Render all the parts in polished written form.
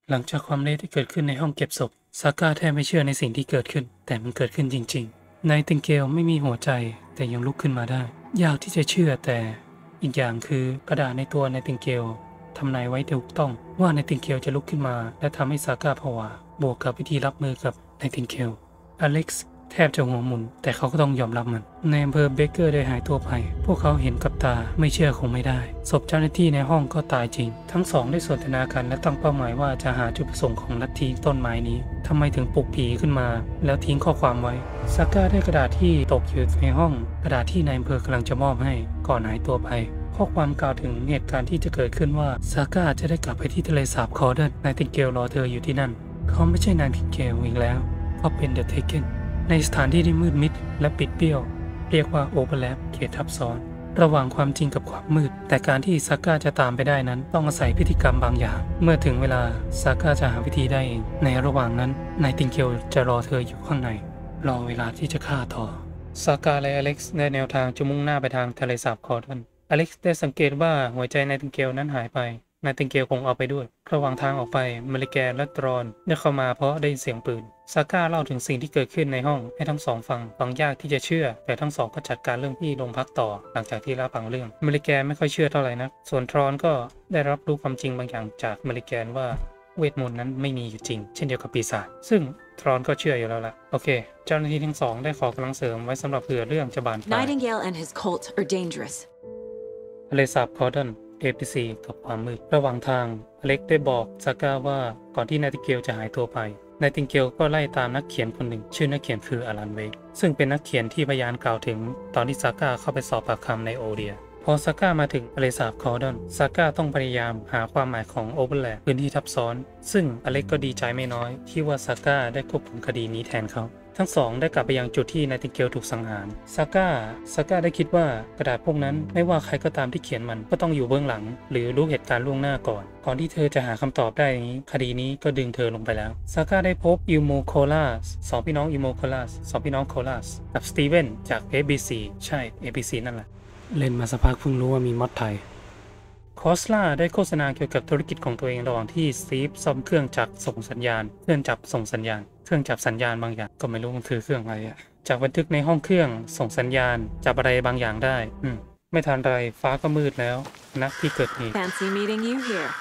หลังจากความเละที่เกิดขึ้นในห้องเก็บศพซาก้าแทบไม่เชื่อในสิ่งที่เกิดขึ้นแต่มันเกิดขึ้นจริงๆไนติงเกลไม่มีหัวใจแต่ยังลุกขึ้นมาได้ยากที่จะเชื่อแต่อีกอย่างคือกระดาษในตัวไนติงเกลทำนายไว้ถูกต้องว่าไนติงเกลจะลุกขึ้นมาและทำให้ซาก้าผวาบวกกับวิธีรับมือกับไนติงเกลอเล็กซ์แทบจะหัวหมุนแต่เขาก็ต้องยอมรับมันในอำเภอเบเกอร์ได้หายตัวไปพวกเขาเห็นกับตาไม่เชื่อคงไม่ได้ศพเจ้าหน้าที่ในห้องก็ตายจริงทั้งสองได้สนทนากันและตั้งเป้าหมายว่าจะหาจุดประสงค์ของลัทธิต้นไม้นี้ทำไมถึงปลุกผีขึ้นมาแล้วทิ้งข้อความไว้ซาก้าได้กระดาษที่ตกอยู่ในห้องกระดาษที่นายอำเภอกำลังจะมอบให้ก่อนหายตัวไปข้อความกล่าวถึงเหตุการณ์ที่จะเกิดขึ้นว่าซาก้าจะได้กลับไปที่ทะเลสาบคอร์เดนนายติงเกลรอเธออยู่ที่นั่นเขาไม่ใช่นายติงเกลอีกแล้วเขาเป็นเดอะเทเกนในสถานที่ที่มืดมิดและปิดเบี้ยวเรียกว่าโอเวอร์แลปเขตทับซ้อนระหว่างความจริงกับความมืดแต่การที่ซาก้าจะตามไปได้นั้นต้องอาศัยพิธีกรรมบางอย่างเมื่อถึงเวลาซาก้าจะหาวิธีได้เองในระหว่างนั้นนายติงเกลจะรอเธออยู่ข้างในรอเวลาที่จะฆ่าต่อซาก้าและอเล็กซ์ได้แนวทางจะมุ่งหน้าไปทางทะเลสาบคอร์ดอนอเล็กซ์ได้สังเกตว่าหัวใจนายติงเกลนั้นหายไปนายติงเกลคงเอาไปด้วยระหว่างทางออกไปเมลิแกนและตรอนได้เข้ามาเพราะได้ยินเสียงปืนซาก้าเล่าถึงสิ่งที่เกิดขึ้นในห้องให้ทั้งสองฟังยากที่จะเชื่อแต่ทั้งสองก็จัดการเรื่องที่โรงพักต่อหลังจากที่รับฟังเรื่องเมลิแกนไม่ค่อยเชื่อเท่าไหร่นักส่วนตรอนก็ได้รับรู้ความจริงบางอย่างจากเมลิแกนว่าเวทมนต์นั้นไม่มีอยู่จริงเช่นเดียวกับปีศาจซึ่งตรอนก็เชื่ออยู่แล้วล่ะโอเคเจ้าหน้าที่ทั้งสองได้ขอกำลังเสริมไว้สำหรับเผื่อเรื่องจะบานปลาย Nightingale and his cult are dangerous. ทะเลสาบคอร์ดอนAPC กับความมืดระหว่างทางอเล็กได้บอกซาก้าว่าก่อนที่ไนติงเกลจะหายตัวไปไนติงเกลก็ไล่ตามนักเขียนคนหนึ่งชื่อนักเขียนคืออลันเวกซึ่งเป็นนักเขียนที่พยานกล่าวถึงตอนที่ซาก้าเข้าไปสอบปากคำในโอเดียพอซาก้ามาถึงทะเลสาบคอร์ดอนซาก้าต้องพยายามหาความหมายของโอเวอร์แลปพื้นที่ทับซ้อนซึ่งอเล็กก็ดีใจไม่น้อยที่ว่าซาก้าได้ควบคุมคดีนี้แทนเขาทั้งสองได้กลับไปยังจุดที่ไนติงเกลถูกสังหารซาก้าได้คิดว่ากระดาษพวกนั้นไม่ว่าใครก็ตามที่เขียนมันก็ต้องอยู่เบื้องหลังหรือรู้เหตุการณ์ล่วงหน้าก่อนที่เธอจะหาคำตอบได้นี้คดีนี้ก็ดึงเธอลงไปแล้วซาก้าได้พบอิลโมโคลาสสองพี่น้องอิลโมโคลาสสองพี่น้องโคลาสกับสตีเวนจาก ABC ใช่ ABC นั่นแหละเล่นมาสักพักเพิ่งรู้ว่ามีมอดไทยคอสลาได้โฆษณาเกี่ยวกับธุรกิจของตัวเองระหว่างที่สตีฟซ่อมเครื่องจักรส่งสัญญาณเครื่องจับส่งสัญญาณเครื่องจับสัญญาณบางอย่างก็ไม่รู้มันคือเครื่องอะไรอะจากบันทึกในห้องเครื่องส่งสัญญาณจับอะไรบางอย่างได้ไม่ทันไรฟ้าก็มืดแล้วณที่เกิดเหตุ Fancy meeting you here.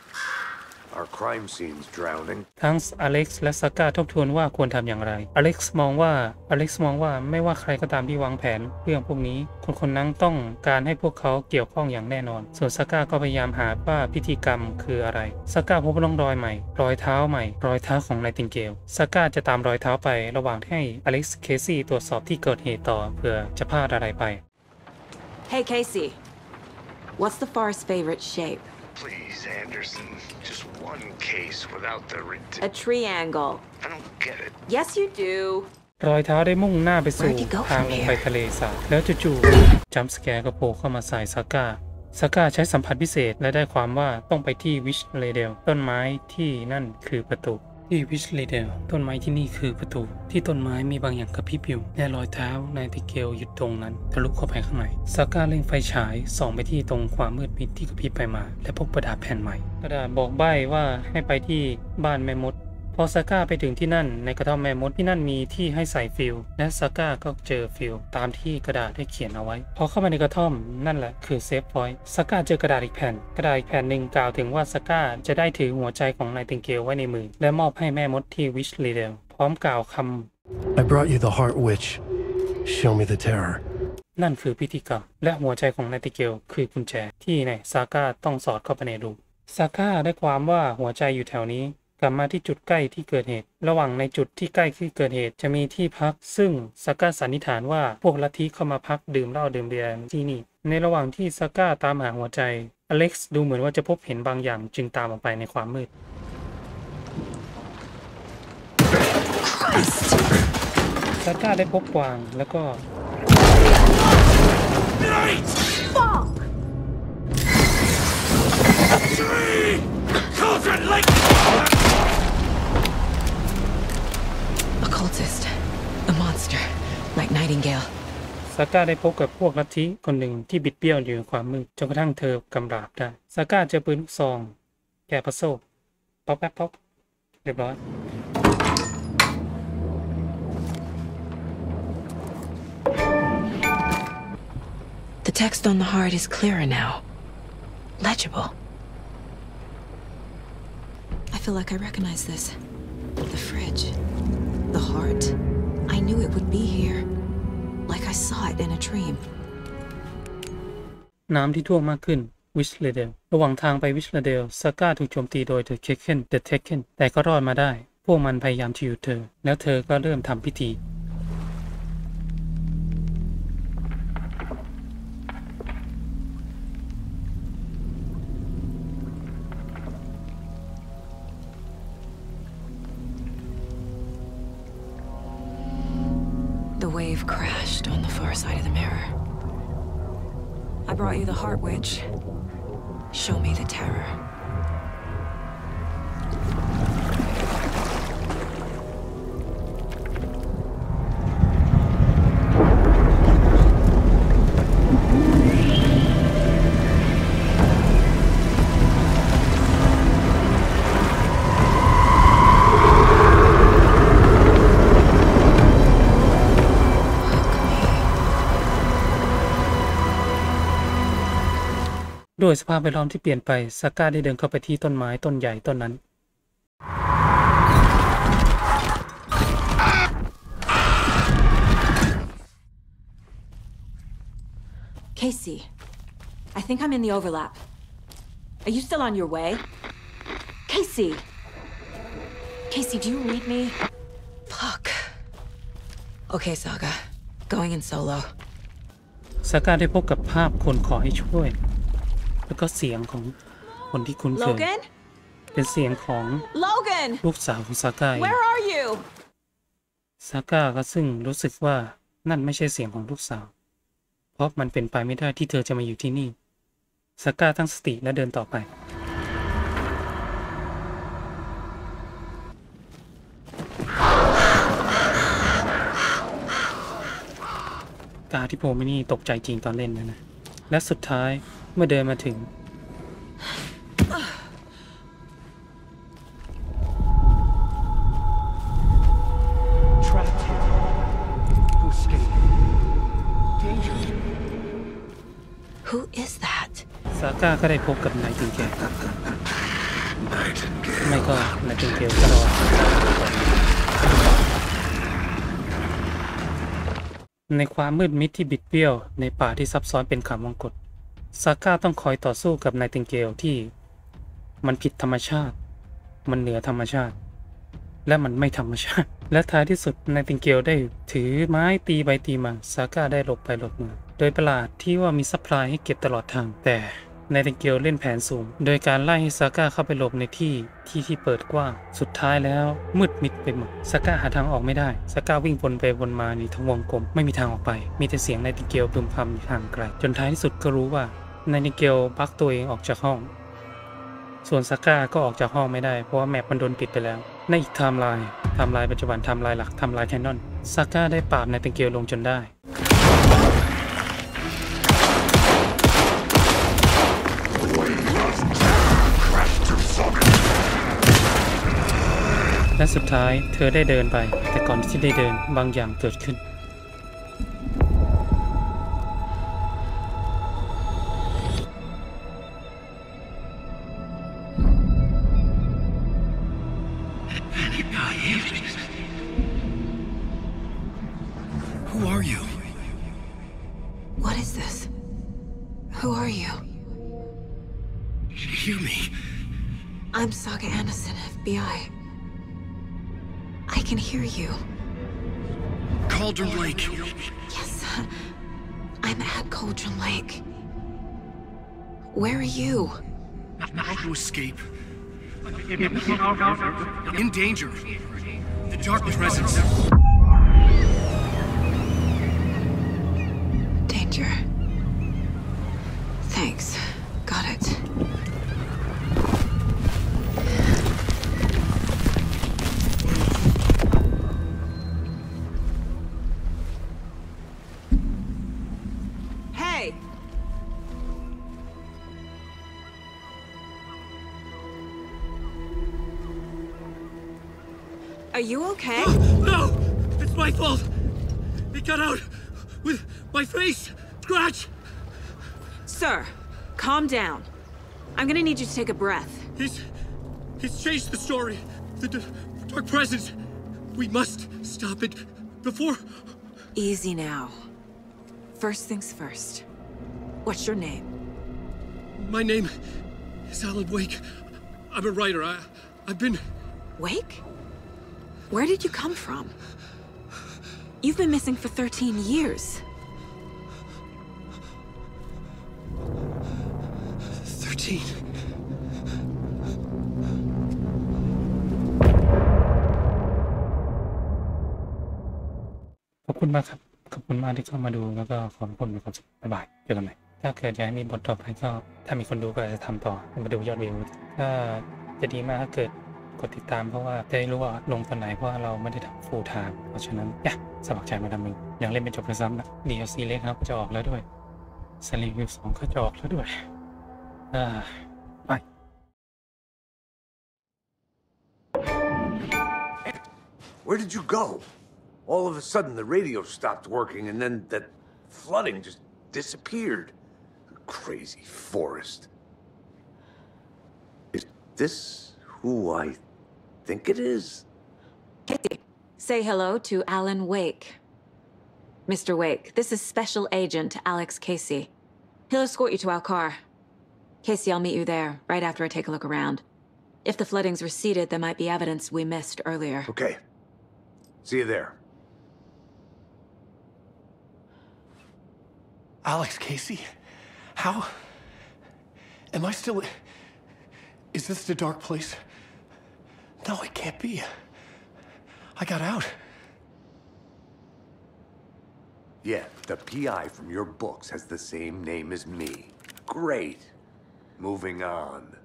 Our crime scene's drowning. ทั้งอเล็กซ์และซาก้าทบทวนว่าควรทำอย่างไรอเล็กซ์มองว่าไม่ว่าใครก็ตามที่วางแผนเรื่องพวกนี้คนนั้นต้องการให้พวกเขาเกี่ยวข้องอย่างแน่นอนส่วนซาก้าก็พยายามหาว่าพิธีกรรมคืออะไรซาก้าพบร่องรอยใหม่รอยเท้าของไนติงเกลซาก้าจะตามรอยเท้าไประหว่างให้อเล็กซ์เคซี่ตรวจสอบที่เกิดเหตุต่อเผื่อจะพลาดอะไรไป Hey, Casey. What's the forest's favorite shape? Please, Anderson. Just one case without the A triangle. I don't get it. Yes, you do. รอยเท้าได้มุ่งหน้าไปสู่ทางลงไปทะเลสาบแล้วจู่ๆจัมป์สแกร์ก็โผล่เข้ามาใส่ซาก้าใช้สัมผัสพิเศษและได้ความว่าต้องไปที่วิชเลเดลต้นไม้ที่นั่นคือประตูที่วิชเลเดลต้นไม้ที่นี่คือประตูที่ต้นไม้มีบางอย่างกระพริบอยู่และรอยเท้าไนติงเกลหยุดตรงนั้นทะลุเข้าไปข้างในซาก้าเล็งไฟฉายส่องไปที่ตรงความมืดมิดที่กระพริบไปมาและพบกระดาษแผ่นใหม่กระดาษบอกใบ้ว่าให้ไปที่บ้านแม่มดพอซาก้าไปถึงที่นั่นในกระท่อมแม่มดที่นั่นมีที่ให้ใส่ฟิลและซาก้าก็เจอฟิลตามที่กระดาษได้เขียนเอาไว้พอเข้ามาในกระท่อมนั่นแหละคือเซฟพอยต์ซาก้าเจอกระดาษอีกแผ่นหนึ่งกล่าวถึงว่าซาก้าจะได้ถือหัวใจของไนติงเกลไว้ในมือและมอบให้แม่มดที่วิชลีเดลพร้อมกล่าวคำ I brought you the Heart Witch. Show me the terror. นั่นคือพิธีกรรมและหัวใจของไนติงเกลคือกุญแจที่ในซาก้าต้องสอดเข้าไปในรูซาก้าได้ความว่าหัวใจอยู่แถวนี้กลับมาที่จุดใกล้ที่เกิดเหตุระหว่างในจุดที่ใกล้ที่เกิดเหตุจะมีที่พักซึ่งซาก้าสันนิษฐานว่าพวกลัทธิเข้ามาพักดื่มเหล้าดื่มเบียร์ที่นี่ในระหว่างที่ซาก้าตามหาหัวใจอเล็กซ์ดูเหมือนว่าจะพบเห็นบางอย่างจึงตามออกไปในความมืดซาก้าได้พบกวางแล้วก็ A cultist. A monster. Like Nightingale. ซาก้าได้พบกับพวกลัทธิคนหนึ่งที่บิดเบี้ยวอยู่ในความมืดจนกระทั่งเธอกำราบได้ซาก้าเจอปืนลูกซองแกะพัซโซ่ป๊อกแป๊บป๊อกเรียบร้อย The text on the heart is clearer now. Legible. I feel like I recognize this. The fridge. The heart. I knew it would be here. Like I saw it in a dream. น้ำที่ท่วมมากขึ้นวิชเลเดลระหว่างทางไปวิชเลเดลซาก้าถูกโจมตีโดยเดอะเทคเคนแต่ก็รอดมาได้พวกมันพยายามจะหยุดเธอแล้วเธอก็เริ่มทำพิธี The wave crashed on the far side of the mirror. I brought you the Heart Witch. Show me the terror. Hug me. ด้วยสภาพแวดล้อมที่เปลี่ยนไปซาก้าได้เดินเข้าไปที่ต้นไม้ต้นใหญ่ต้นนั้น Casey, I think I'm in the overlap. Are you still on your way? Casey! Casey, do you read me? Fuck. Okay, Saga. Going in solo. ซาก้าได้พบกับภาพคนขอให้ช่วยแล้วก็เสียงของคนที่คุ้นเคย Logan? เป็นเสียงของ Logan! ลูกสาวของซาก้าเอง Where are you? ซาก้าก็ซึ่งรู้สึกว่านั่นไม่ใช่เสียงของลูกสาวเพราะมันเป็นไปไม่ได้ที่เธอจะมาอยู่ที่นี่ซาก้าตั้งสติและเดินต่อไปกาที่โพมินี่ตกใจจริงตอนเล่นนะและสุดท้ายเมื่อเดินมาถึง Who is that? ซาก้าก็ได้พบกับนายติงเกลไม่ก็นายติงเกลก็รอดในความมืดมิดที่บิดเบี้ยวในป่าที่ซับซ้อนเป็นเขาวงกตซาก้าต้องคอยต่อสู้กับนายติงเกลที่มันผิดธรรมชาติมันเหนือธรรมชาติและมันไม่ธรรมชาติและท้ายที่สุดนายติงเกลได้ถือไม้ตีไปตีมาซาก้าได้หลบไปหลบมาโดยประหลาดที่ว่ามีซัพพลายให้เก็บตลอดทางแต่นายติงเกลเล่นแผนสูงโดยการไล่ให้ซาก้าเข้าไปหลบในที่เปิดกว้างสุดท้ายแล้วมืดมิดไปหมดซาก้าหาทางออกไม่ได้ซาก้าวิ่งวนไปวนมาในทั้งวงกลมไม่มีทางออกไปมีแต่เสียงนายติงเกลพึมพำอยู่ห่างไกลจนท้ายที่สุดก็รู้ว่านายติงเกลบักตัวเองออกจากห้องส่วนซาก้าก็ออกจากห้องไม่ได้เพราะว่าแมปมันโดนปิดไปแล้วในอีกไทม์ไลน์ปัจจุบันไทม์ไลน์หลักไทม์ไลน์แคนนอนซาก้าได้ปราบนายติงเกลลงจนได้และสุดท้ายเธอได้เดินไปแต่ก่อนที่ได้เดินบางอย่างเกิดขึ้น Who are you? What is this? Who are you? Hear me. I'm Saga Anderson, FBI. I can hear you. Cauldron Lake. Yes, I'm at Cauldron Lake. Where are you? How to escape. In danger. The dark presence. Danger. Thanks. Got it. Hey! Are you okay? No! It's my fault! It got out with my face! Scratch! Sir, calm down. I'm gonna need you to take a breath. He's changed the story. The Dark Presence. We must stop it before... Easy now. First things first. What's your name? My name is Alan Wake. I'm a writer. I've been... Wake? Where did you come from? You've been missing for 13 years. 13. ขอบคุณมากครับขอบคุณมากที่เข้ามาดูแล้วก็ขอให้คนมีความสุขบ๊ายบายเจอกันใหม่ถ้าเกิดอยากให้มีบทต่อไปก็ถ้ามีคนดูก็อาจจะทำต่อมาดูยอดวิวถ้าจะดีมากถ้าเกิดกดติดตามเพราะว่าจะได้รู้ว่าลงตอนไหนเพราะว่าเราไม่ได้ทำฟูลไทม์เพราะฉะนั้นสมัครใจมาทำเองยังเล่นไม่จบเลยซ้ำนะ DLC เล็กครับจะออกแล้วด้วยซีรีส์วิว2ก็จะออกแล้วด้วยไป Where did you go? All of a sudden, the radio stopped working, and then that flooding just disappeared. Crazy forest. Is this who I think it is? Casey, say hello to Alan Wake. Mr. Wake, this is Special Agent Alex Casey. He'll escort you to our car. Casey, I'll meet you there, right after I take a look around. If the flooding's receded, there might be evidence we missed earlier. Okay. See you there. Alex Casey? How? Am I still... Is this the dark place? No, it can't be. I got out. Yeah, the PI from your books has the same name as me. Great. Moving on.